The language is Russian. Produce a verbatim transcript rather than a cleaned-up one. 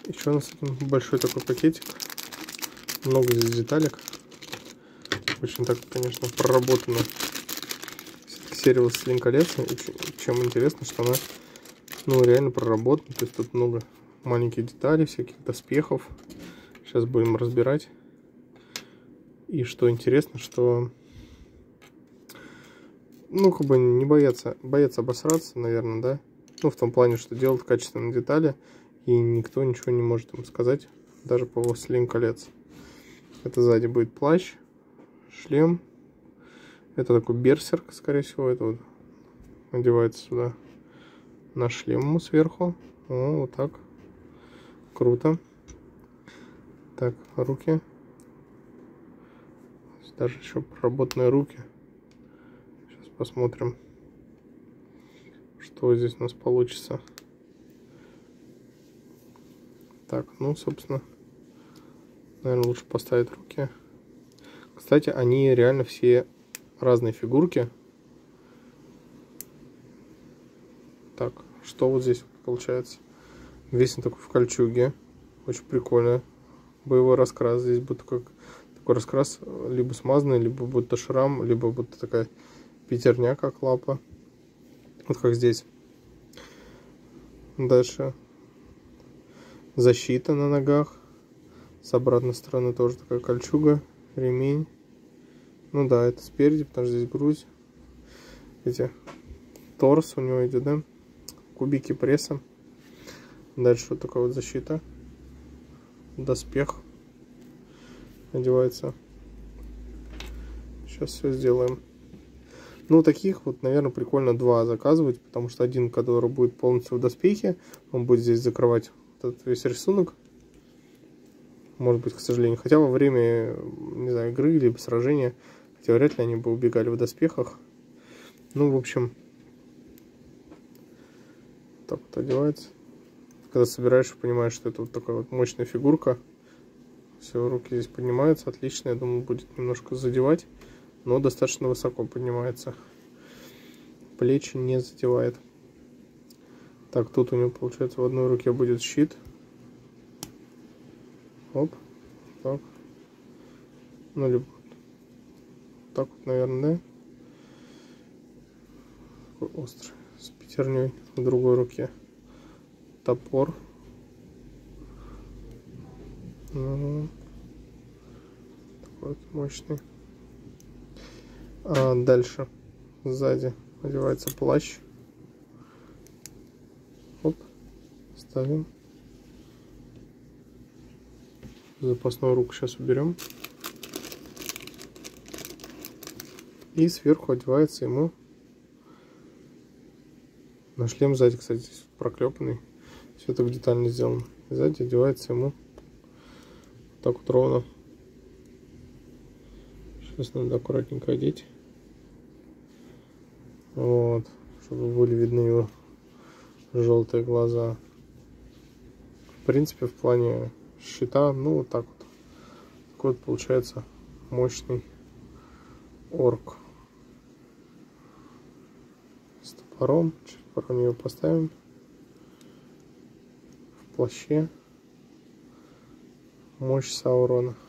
Еще у нас большой такой пакетик. Много здесь деталек. Очень так, конечно, проработана серия «Властелин колец». И чем интересно, что она, ну, реально проработана. То есть тут много маленьких деталей, всяких доспехов. Сейчас будем разбирать. И что интересно, что, ну, как бы не боятся, боятся обосраться, наверное, да. Ну, в том плане, что делают качественные детали, и никто ничего не может им сказать, даже по «Властелин колец». Это сзади будет плащ, шлем. Это такой берсерк, скорее всего. Это вот надевается сюда на шлем сверху. О, вот так. Круто. Так, руки. Даже еще проработанные руки. Сейчас посмотрим, что здесь у нас получится. Так, ну, собственно, наверное, лучше поставить руки. Кстати, они реально все разные фигурки. Так, что вот здесь получается? Весь он такой в кольчуге. Очень прикольно. Боевой раскрас. Здесь будет такой, такой раскрас либо смазанный, либо будто шрам, либо будто такая пятерня, как лапа. Вот как здесь. Дальше. Защита на ногах. С обратной стороны тоже такая кольчуга. Ремень. Ну да, это спереди, потому что здесь грудь. Эти торс у него идет, да? Кубики пресса. Дальше вот такая вот защита. Доспех одевается. Сейчас все сделаем. Ну, таких вот, наверное, прикольно два заказывать, потому что один, который будет полностью в доспехе, он будет здесь закрывать этот весь рисунок. Может быть, к сожалению. Хотя во время, не знаю, игры либо сражения, хотя вряд ли они бы убегали в доспехах. Ну, в общем, так вот одевается. Когда собираешь, понимаешь, что это вот такая вот мощная фигурка. Все, руки здесь поднимаются. Отлично. Я думаю, будет немножко задевать, но достаточно высоко поднимается. Плечи не задевает. Так, тут у него, получается, в одной руке будет щит. Оп. Так. Ну, либо так вот, наверное, да? Такой острый. С пятерней в другой руке. Топор. Ну, такой вот мощный. А дальше сзади одевается плащ. Оп, ставим. Запасную руку сейчас уберем. И сверху одевается ему на шлем сзади, кстати, здесь проклепанный. Все так детально сделано. Сзади одевается ему так вот ровно. Сейчас надо аккуратненько одеть. Вот, чтобы были видны его желтые глаза. В принципе, в плане щита, ну вот так вот. Такой вот получается мощный орк. С топором. Чуть поровнее его поставим. В плаще. Мощь Саурона.